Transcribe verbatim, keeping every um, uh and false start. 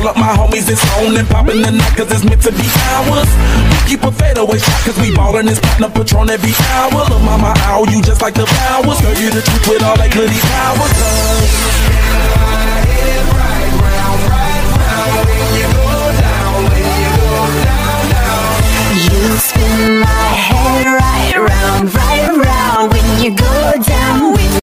Call up my homies, it's on and poppin' the night cause it's meant to be ours. We keep a fadeaway shot cause we ballin' and spottin' a Patron every hour. Look mama, ow, you just like the flowers. Girl, you the truth with all that goody power. Cause